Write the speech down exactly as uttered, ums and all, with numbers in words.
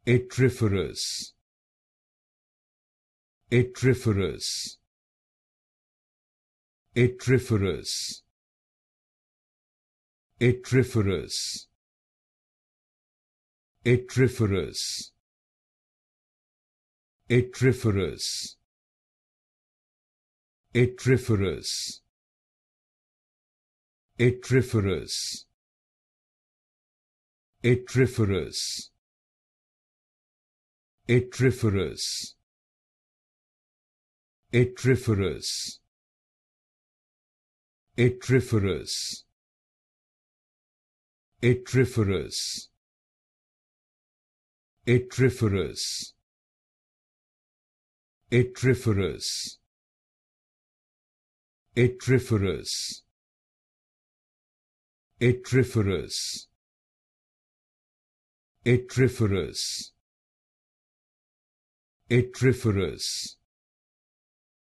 Yttriferous, Yttriferous, Yttriferous, Yttriferous, Yttriferous, Yttriferous, Yttriferous, Yttriferous, Yttriferous, Yttriferous, Yttriferous, Yttriferous, Yttriferous, Yttriferous, Yttriferous, Yttriferous, Yttriferous, Yttriferous, Yttriferous,